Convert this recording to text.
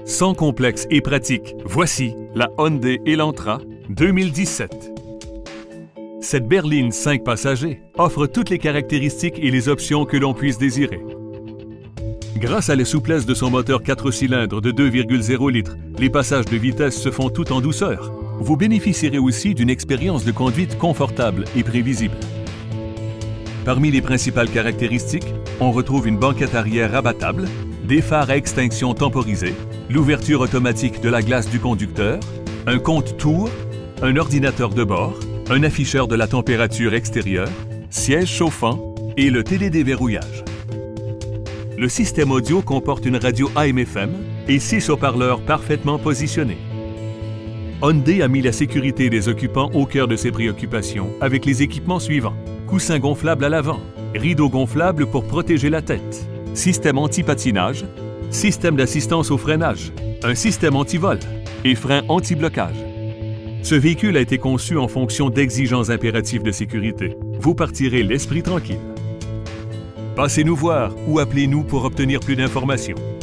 Sans complexe et pratique, voici la Hyundai Elantra 2017. Cette berline 5 passagers offre toutes les caractéristiques et les options que l'on puisse désirer. Grâce à la souplesse de son moteur 4 cylindres de 2,0 litres, les passages de vitesse se font tout en douceur. Vous bénéficierez aussi d'une expérience de conduite confortable et prévisible. Parmi les principales caractéristiques, on retrouve une banquette arrière rabattable, des phares à extinction temporisés, l'ouverture automatique de la glace du conducteur, un compte-tours, un ordinateur de bord, un afficheur de la température extérieure, siège chauffant et le télédéverrouillage. Le système audio comporte une radio AM/FM et 6 haut-parleurs parfaitement positionnés. Hyundai a mis la sécurité des occupants au cœur de ses préoccupations avec les équipements suivants: coussin gonflable à l'avant, rideau gonflable pour protéger la tête, système anti-patinage, système d'assistance au freinage, un système anti-vol et frein anti-blocage. Ce véhicule a été conçu en fonction d'exigences impératives de sécurité. Vous partirez l'esprit tranquille. Passez nous voir ou appelez-nous pour obtenir plus d'informations.